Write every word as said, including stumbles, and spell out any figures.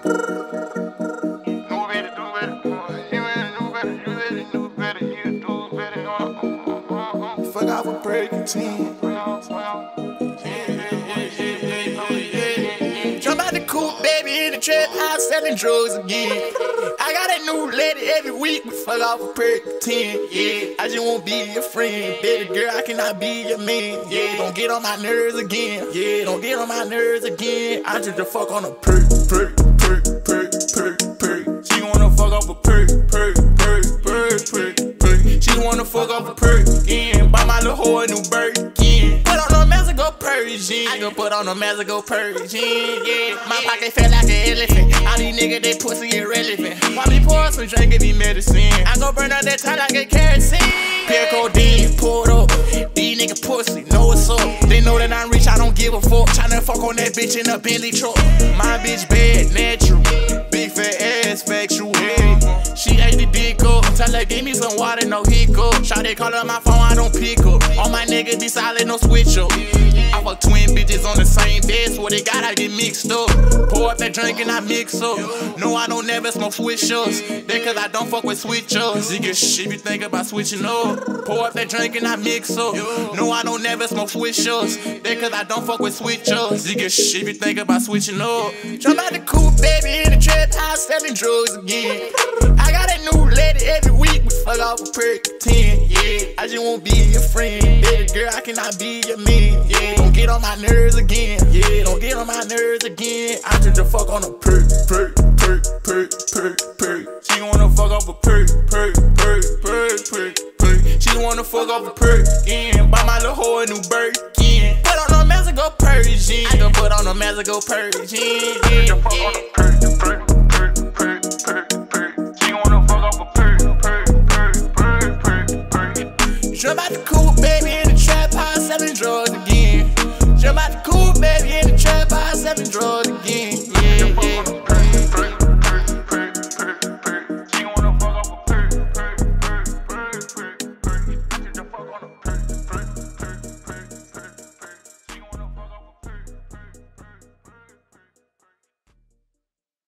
Fuck off a breaking ten. Jump out the coupe, baby, in the trap house selling drugs again. I got a new lady every week, but fuck off a breaking ten. Yeah, I just won't be your friend, baby girl. I cannot be your man. Yeah, don't get on my nerves again. Yeah, don't get on my nerves again. I just the fuck on a perk, perk, perk, perk, perk, perk. She wanna fuck off a perk, perk, perk, perk, perk, perk. She wanna fuck off a perk again. Buy my little hoe a new Birkin. Put on a mask and go Persian. I gon' put on a mask and go Persian. Yeah, my pocket felt like an elephant. All these niggas, they pussy irrelevant. While me pour some drink, give me medicine. I gon' burn up that time like a kerosene. Pure codeine, pulled up. These niggas pussy, know what's up. They know that I'm rich, I don't give a fuck. Tryna fuck on that bitch in a Bentley truck. My bitch bad, natural. Big fat ass, factual. Yeah. She ate the dick up. Tell her, give me some water, no hiccup. Shawty call up my phone, I don't pick up. All my niggas be solid, no switch up. I fuck twin bitches on the same bed, so they got I get mixed up. Pour up that drink and I mix up. No, I don't never smoke switchers. That cause I don't fuck with switchers. Nigga, shit, you think about switching up. Pour up that drink and I mix up. No, I don't never smoke switchers. That cause I don't fuck with switchers. Nigga, shit, you think about switching up. Jump out the coupe, baby, in the trap house selling drugs again. I got a new lady every week, but fuck off a perk ten. Yeah, I just won't be your friend. Baby girl, I cannot be your man. Yeah, don't get on my nerves again. Yeah, don't get on my nerves again. I just the fuck on a perk, perk, perk, perk, perk, perk. She wanna fuck off a perk, perk, perk, perk, perk, perk. She wanna fuck off a perk again. Buy my little hoe a new Birkin. Put on a mask and go Persian. I can put on a mask and go Persian. Yeah, yeah.